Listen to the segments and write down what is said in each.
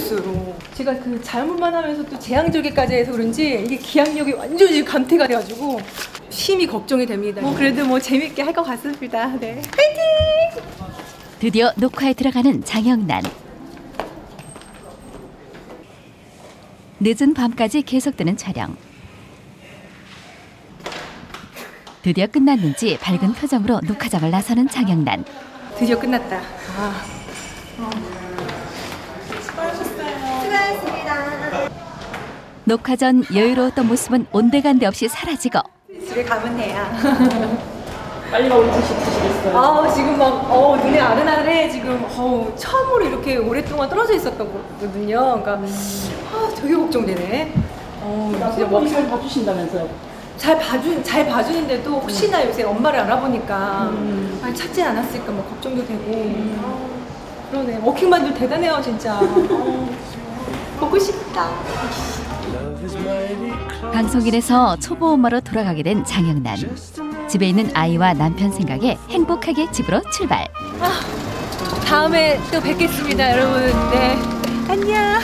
줬어요. 제가 그 잘못만 하면서 또 재앙절개까지 해서 그런지 이게 기억력이 완전히 감퇴가 돼가지고 심히 걱정이 됩니다. 그래도 뭐 재밌게 할 것 같습니다. 네, 파이팅! 드디어 녹화에 들어가는 장영란. 늦은 밤까지 계속되는 촬영. 드디어 끝났는지 밝은 표정으로 녹화장을 나서는 장영란. 드디어 끝났다. 수고하셨어요. 수고하셨습니다. 녹화 전 여유로웠던 모습은 온데간데 없이 사라지고 집에 가면 돼요. 빨리 가고 드시겠어요? 지금 막 눈에 아른아른해. 지금 처음으로 이렇게 오랫동안 떨어져 있었거든요. 그러니까 되게 걱정되네. 진짜 뭐 잘 봐주신다면서요? 잘 봐주는데도 혹시나 요새 엄마를 알아보니까 찾지 않았을까 뭐 걱정도 되고. 그러네. 워킹맘들 대단해요 진짜. 보고 싶다. 방송인에서 초보 엄마로 돌아가게 된 장영란. 집에 있는 아이와 남편 생각에 행복하게 집으로 출발. 다음에 또 뵙겠습니다 여러분. 네, 안녕.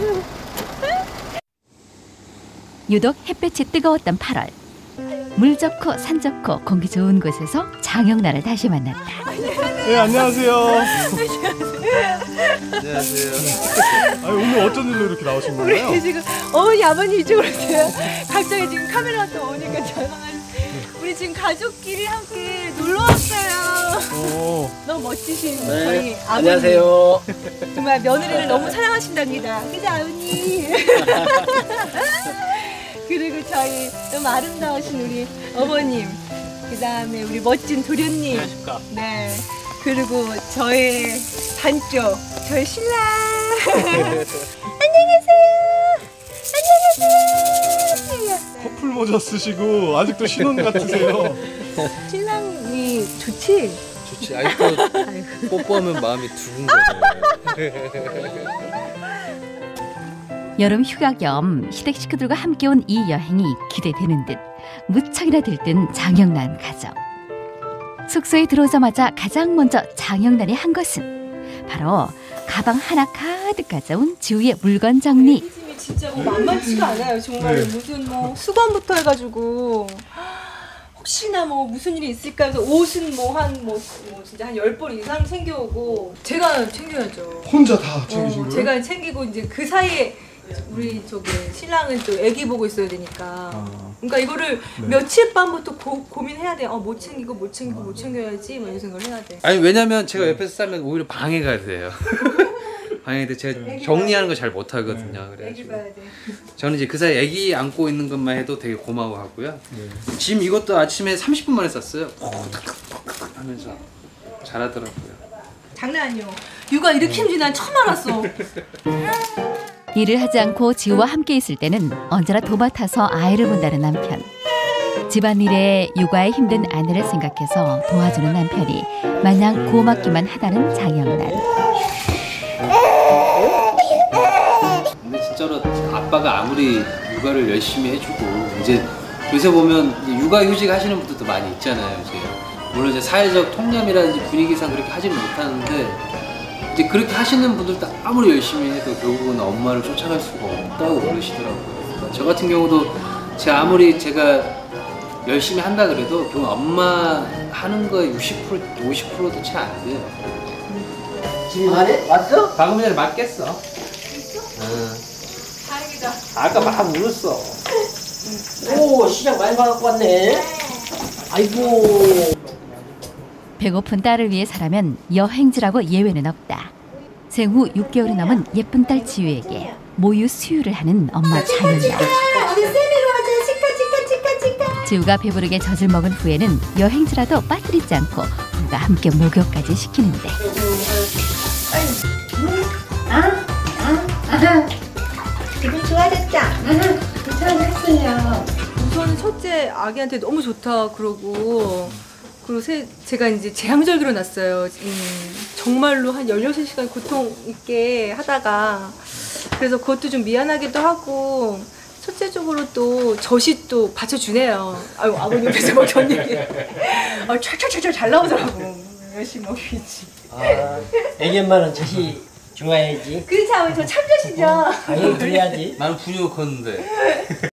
유독 햇볕이 뜨거웠던 8월. 물 좋고 산 좋고 공기 좋은 곳에서 장영란을 다시 만났다. 네, 안녕하세요. 안녕하세요. 아니, 오늘 어쩐 일로 이렇게 나오신 건가요? 우리 지금 어머니 아버님 이쪽으로 오세요. 갑자기 지금 카메라가 또 오니까 전화가. 우리 지금 가족끼리 함께 놀러 왔어요. 너무 멋지신 저희 아버님. 안녕하세요. 정말 며느리를 너무 사랑하신답니다. 그죠 아버님? 그리고 저희 너무 아름다우신 우리 어머님. 그 다음에 우리 멋진 도련님. 네. 그리고 저의 반쪽, 저의 신랑. 안녕하세요. 안녕하세요. 커플 모자 쓰시고 아직도 신혼 같으세요. 신랑이 좋지? 좋지. 아직도 뽀뽀하면 마음이 두근 거죠. 여름 휴가 겸 시댁 식구들과 함께 온 이 여행이 기대되는 듯 무척이나 들뜬 장영란 가족. 숙소에 들어오자마자 가장 먼저 장영란이 한 것은 바로 가방 하나 가득 가져온 주위의 물건 정리. 짐이 진짜 뭐 만만치가 않아요. 정말 무슨 뭐 수건부터 해가지고 혹시나 뭐 무슨 일이 있을까 해서 옷은 진짜 한 10벌 이상 챙겨오고 제가 챙겨야죠. 혼자 다 챙기신 거예요? 제가 챙기고 이제 그 사이에 우리 신랑은 또 애기 보고 있어야 되니까. 그러니까 이거를 며칠 밤부터 고민해야 돼. 못 챙겨야지. 뭐 이런 생각을 해야 돼. 아니 왜냐면 제가 옆에서 싸면 오히려 방해가 돼요. 방해돼. 제가 정리하는 거 잘 못하거든요. 애기 봐야 돼. 저는 이제 그 사이 애기 안고 있는 것만 해도 되게 고마워하고요. 짐 이것도 아침에 30분 만에 쌌어요. 하면서 잘하더라고요. 장난 아니요. 육아 이렇게 힘든지 난 처음 알았어. 일을 하지 않고 지우와 함께 있을 때는 언제나 도맡아서 아이를 본다는 남편. 집안일에 육아에 힘든 아내를 생각해서 도와주는 남편이 마냥 고맙기만 하다는 장영란. 근데 진짜로 아빠가 아무리 육아를 열심히 해주고 이제 요새 보면 육아휴직 하시는 분들도 많이 있잖아요. 이제 물론 이제 사회적 통념이라든지 분위기상 그렇게 하지는 못하는데 이제 그렇게 하시는 분들도 아무리 열심히 해도 결국은 엄마를 쫓아갈 수가 없다고 그러시더라고요. 그러니까 저 같은 경우도 아무리 제가 열심히 한다 그래도 결국 엄마 하는 거에 60% 50%도 채 안 돼요. 지금 안에 왔어? 방금 전에 막 깼어. 다행이다. 아까 막 울었어. 오, 시장 많이 받아갖고 왔네. 아이고. 배고픈 딸을 위해 살아면 여행지라고 예외는 없다. 생후 6개월이 넘은 예쁜 딸 지우에게 모유 수유를 하는 엄마 장영란. 우리 세미로 하자. 치카. 지우가 배부르게 젖을 먹은 후에는 여행지라도 빠뜨리지 않고 부부가 함께 목욕까지 시키는데. 기분 좋아졌죠? 괜찮았어요. 우선은 첫째 아기한테 너무 좋다 그러고 제가 이제 재앙절개로 났어요. 정말로 한 16시간 고통 있게 하다가 그래서 그것도 좀 미안하기도 하고 첫째 쪽으로 또 젖이 또 받쳐주네요. 아유 아버님 옆에서 막 견디게 찰찰찰찰 잘 나오더라고. 열심히 먹이지. 애기 엄마는 젖이 좋아야지. 그렇지 아버님 저 참조시죠? 당연히 그래야지. 나는 분유 걷는데.